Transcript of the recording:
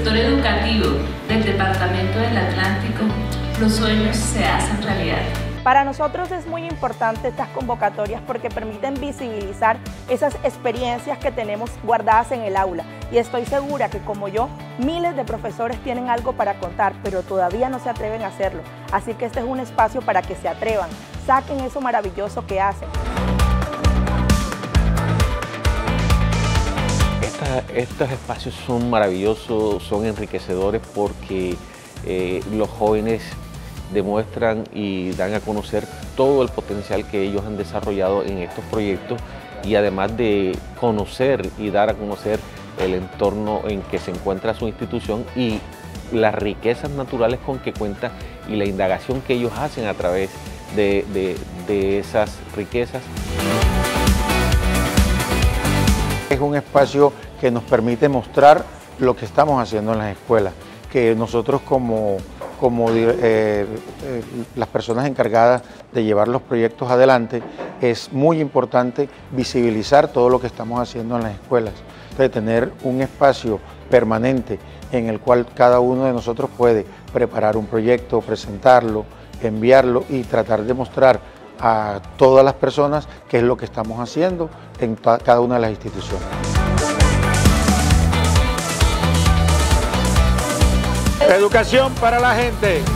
sector educativo del Departamento del Atlántico, los sueños se hacen realidad. Para nosotros es muy importante estas convocatorias porque permiten visibilizar esas experiencias que tenemos guardadas en el aula. Y estoy segura que, como yo, miles de profesores tienen algo para contar, pero todavía no se atreven a hacerlo. Así que este es un espacio para que se atrevan, saquen eso maravilloso que hacen. Estos espacios son maravillosos, son enriquecedores porque los jóvenes demuestran y dan a conocer todo el potencial que ellos han desarrollado en estos proyectos y además de conocer y dar a conocer el entorno en que se encuentra su institución y las riquezas naturales con que cuenta y la indagación que ellos hacen a través de esas riquezas. Es un espacio que nos permite mostrar lo que estamos haciendo en las escuelas, que nosotros como las personas encargadas de llevar los proyectos adelante, es muy importante visibilizar todo lo que estamos haciendo en las escuelas. Entonces, tener un espacio permanente en el cual cada uno de nosotros puede preparar un proyecto, presentarlo, enviarlo y tratar de mostrar a todas las personas qué es lo que estamos haciendo en cada una de las instituciones. Educación para la gente.